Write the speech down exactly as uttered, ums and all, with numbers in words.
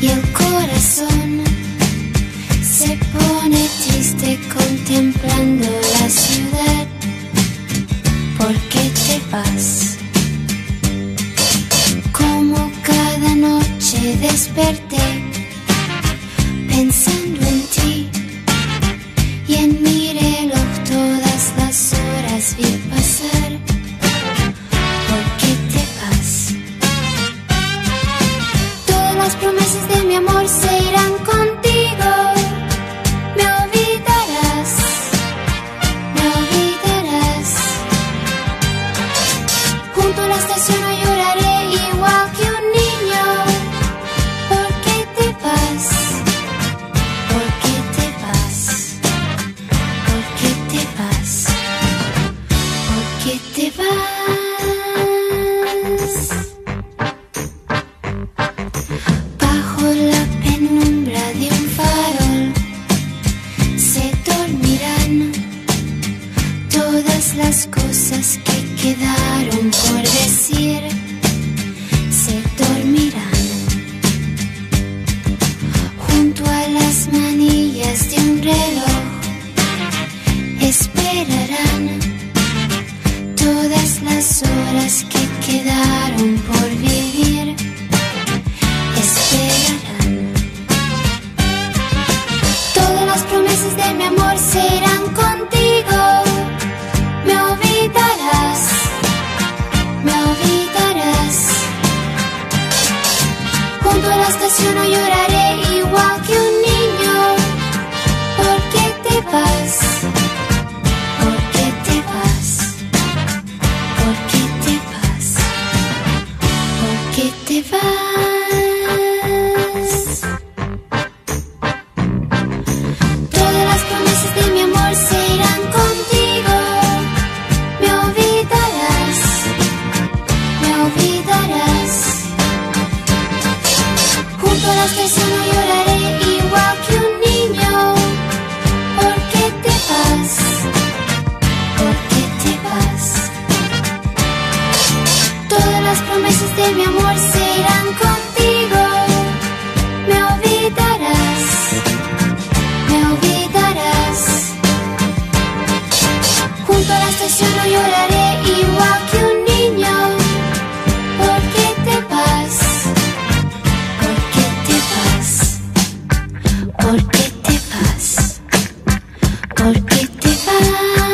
y el corazón se pone triste contemplando la ciudad. ¿Por qué te vas? Como cada noche desperté pensando en ti, y en mi reloj todas las horas vi pasar. ¿Por qué te vas? Todas las promesas de mi amor se irán contigo. Me olvidarás, me olvidarás. Junto a la estación no lloraré igual que un niño. ¿Por qué te vas? ¿Por qué te vas? ¿Por qué te vas? ¿Por qué te vas? Bajo la penumbra de un farol se dormirán todas las cosas que quedaron por decir. Se dormirán junto a las manillas de un reloj. Esperarán todas las horas que quedaron por vivir. Esperarán. Todas las promesas de mi amor se irán contigo. Me olvidarás, me olvidarás. Junto a la estación no lloraré igual que un niño. ¿Por qué te vas? ¿Por qué te vas? ¿Por qué te vas? ¿Por qué te vas? Todas las promesas de mi amor se irán contigo. Me olvidarás, me olvidarás. Junto a la estación no lloraré igual que un niño. ¿Por qué te vas? ¿Por qué te vas? Todas las promesas de mi amor se irán contigo. Me olvidarás, me olvidarás. Junto a la estación no lloraré igual que un niño. ¿Por qué te vas? ¿Por qué te vas? ¿Por qué te vas? ¿Por qué te vas?